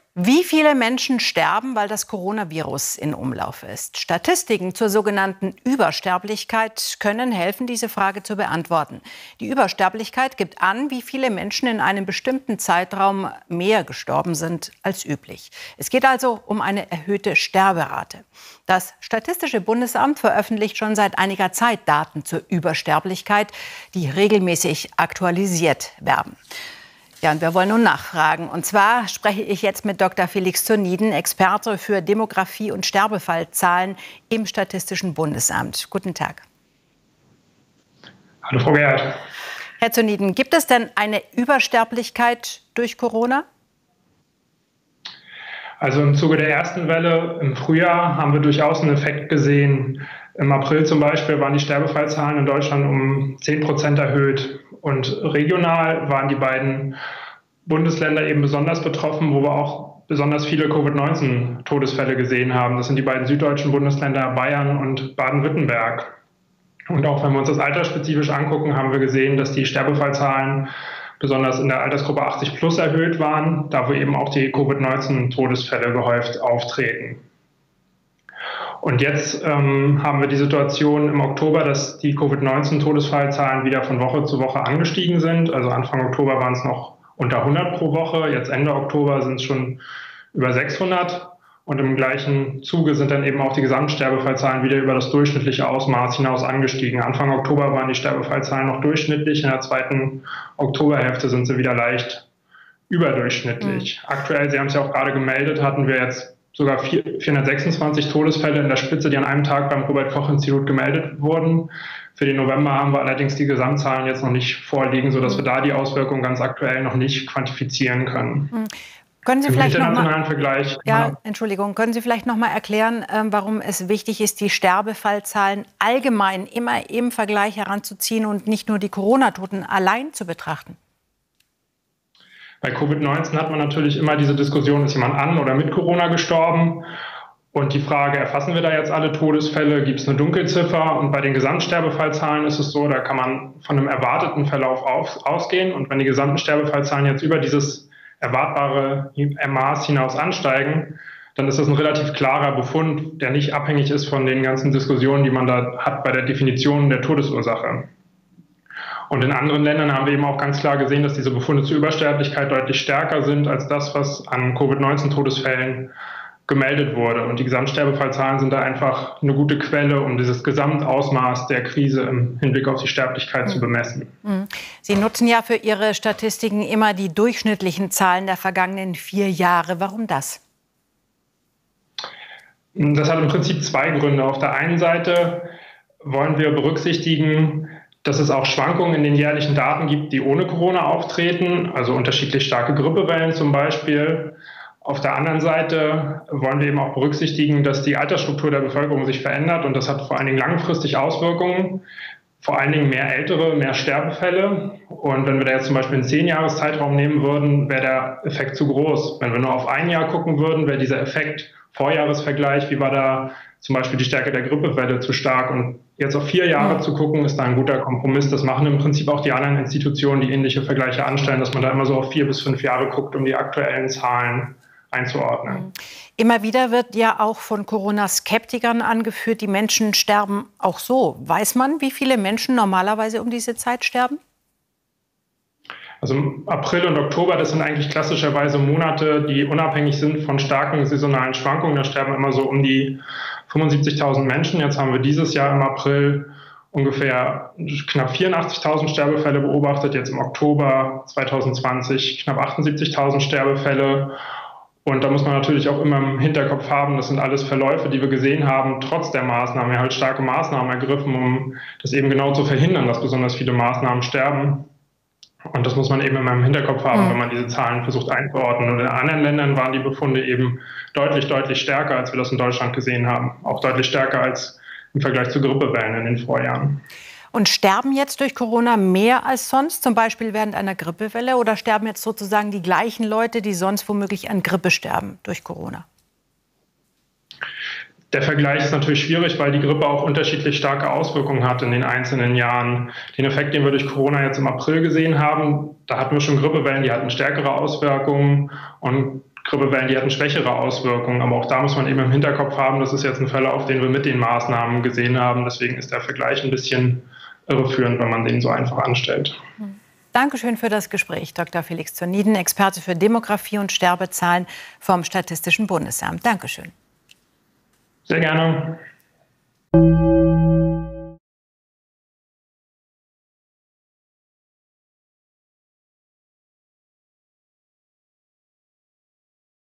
Wie viele Menschen sterben, weil das Coronavirus in Umlauf ist? Statistiken zur sogenannten Übersterblichkeit können helfen, diese Frage zu beantworten. Die Übersterblichkeit gibt an, wie viele Menschen in einem bestimmten Zeitraum mehr gestorben sind als üblich. Es geht also um eine erhöhte Sterberate. Das Statistische Bundesamt veröffentlicht schon seit einiger Zeit Daten zur Übersterblichkeit, die regelmäßig aktualisiert werden. Ja, und wir wollen nun nachfragen. Und zwar spreche ich jetzt mit Dr. Felix Zuniden, Experte für Demografie und Sterbefallzahlen im Statistischen Bundesamt. Guten Tag. Hallo, Frau Gerhardt. Herr Zuniden, gibt es denn eine Übersterblichkeit durch Corona? Also im Zuge der ersten Welle im Frühjahr haben wir durchaus einen Effekt gesehen. Im April zum Beispiel waren die Sterbefallzahlen in Deutschland um 10% erhöht. Und regional waren die beiden Bundesländer eben besonders betroffen, wo wir auch besonders viele Covid-19-Todesfälle gesehen haben. Das sind die beiden süddeutschen Bundesländer Bayern und Baden-Württemberg. Und auch wenn wir uns das altersspezifisch angucken, haben wir gesehen, dass die Sterbefallzahlen besonders in der Altersgruppe 80 plus erhöht waren, da wo eben auch die Covid-19-Todesfälle gehäuft auftreten. Und jetzt haben wir die Situation im Oktober, dass die Covid-19-Todesfallzahlen wieder von Woche zu Woche angestiegen sind. Also Anfang Oktober waren es noch unter 100 pro Woche, jetzt Ende Oktober sind es schon über 600. Und im gleichen Zuge sind dann eben auch die Gesamtsterbefallzahlen wieder über das durchschnittliche Ausmaß hinaus angestiegen. Anfang Oktober waren die Sterbefallzahlen noch durchschnittlich, in der zweiten Oktoberhälfte sind sie wieder leicht überdurchschnittlich. Aktuell, Sie haben es ja auch gerade gemeldet, hatten wir jetzt sogar 426 Todesfälle in der Spitze, die an einem Tag beim Robert-Koch-Institut gemeldet wurden. Für den November haben wir allerdings die Gesamtzahlen jetzt noch nicht vorliegen, sodass wir da die Auswirkungen ganz aktuell noch nicht quantifizieren können. Können Sie Im vielleicht internationalen Vergleich. Entschuldigung, können Sie vielleicht noch mal erklären, warum es wichtig ist, die Sterbefallzahlen allgemein immer im Vergleich heranzuziehen und nicht nur die Corona-Toten allein zu betrachten? Bei Covid-19 hat man natürlich immer diese Diskussion, ist jemand an oder mit Corona gestorben? Und die Frage, erfassen wir da jetzt alle Todesfälle? Gibt es eine Dunkelziffer? Und bei den Gesamtsterbefallzahlen ist es so, da kann man von einem erwarteten Verlauf ausgehen. Und wenn die gesamten Sterbefallzahlen jetzt über dieses erwartbare Maß hinaus ansteigen, dann ist das ein relativ klarer Befund, der nicht abhängig ist von den ganzen Diskussionen, die man da hat bei der Definition der Todesursache. Und in anderen Ländern haben wir eben auch ganz klar gesehen, dass diese Befunde zur Übersterblichkeit deutlich stärker sind als das, was an Covid-19-Todesfällen gemeldet wurde. Und die Gesamtsterbefallzahlen sind da einfach eine gute Quelle, um dieses Gesamtausmaß der Krise im Hinblick auf die Sterblichkeit zu bemessen. Sie nutzen ja für Ihre Statistiken immer die durchschnittlichen Zahlen der vergangenen 4 Jahre. Warum das? Das hat im Prinzip 2 Gründe. Auf der einen Seite wollen wir berücksichtigen, dass es auch Schwankungen in den jährlichen Daten gibt, die ohne Corona auftreten, also unterschiedlich starke Grippewellen zum Beispiel. Auf der anderen Seite wollen wir eben auch berücksichtigen, dass die Altersstruktur der Bevölkerung sich verändert und das hat vor allen Dingen langfristig Auswirkungen, vor allen Dingen mehr Ältere, mehr Sterbefälle. Und wenn wir da jetzt zum Beispiel einen 10-Jahres-Zeitraum nehmen würden, wäre der Effekt zu groß. Wenn wir nur auf ein Jahr gucken würden, wäre dieser Effekt Vorjahresvergleich, wie war da zum Beispiel die Stärke der Grippewelle zu stark. Und jetzt auf 4 Jahre zu gucken, ist da ein guter Kompromiss. Das machen im Prinzip auch die anderen Institutionen, die ähnliche Vergleiche anstellen, dass man da immer so auf 4 bis 5 Jahre guckt, um die aktuellen Zahlen einzuordnen. Immer wieder wird ja auch von Corona-Skeptikern angeführt, die Menschen sterben auch so. Weiß man, wie viele Menschen normalerweise um diese Zeit sterben? Also April und Oktober, das sind eigentlich klassischerweise Monate, die unabhängig sind von starken saisonalen Schwankungen. Da sterben immer so um die 75.000 Menschen. Jetzt haben wir dieses Jahr im April ungefähr knapp 84.000 Sterbefälle beobachtet. Jetzt im Oktober 2020 knapp 78.000 Sterbefälle. Und da muss man natürlich auch immer im Hinterkopf haben, das sind alles Verläufe, die wir gesehen haben, trotz der Maßnahmen. Wir haben halt starke Maßnahmen ergriffen, um das eben genau zu verhindern, dass besonders viele Maßnahmen sterben. Und das muss man eben immer im Hinterkopf haben, wenn man diese Zahlen versucht einzuordnen. Und in anderen Ländern waren die Befunde eben deutlich, deutlich stärker, als wir das in Deutschland gesehen haben. Auch deutlich stärker als im Vergleich zu Grippewellen in den Vorjahren. Und sterben jetzt durch Corona mehr als sonst, zum Beispiel während einer Grippewelle? Oder sterben jetzt sozusagen die gleichen Leute, die sonst womöglich an Grippe sterben durch Corona? Der Vergleich ist natürlich schwierig, weil die Grippe auch unterschiedlich starke Auswirkungen hat in den einzelnen Jahren. Den Effekt, den wir durch Corona jetzt im April gesehen haben, da hatten wir schon Grippewellen, die hatten stärkere Auswirkungen. Und Grippewellen, die hatten schwächere Auswirkungen. Aber auch da muss man eben im Hinterkopf haben, das ist jetzt ein Verlauf, den wir mit den Maßnahmen gesehen haben. Deswegen ist der Vergleich ein bisschen irreführend, wenn man den so einfach anstellt. Dankeschön für das Gespräch, Dr. Felix Zornieden, Experte für Demografie und Sterbezahlen vom Statistischen Bundesamt. Dankeschön. Sehr gerne.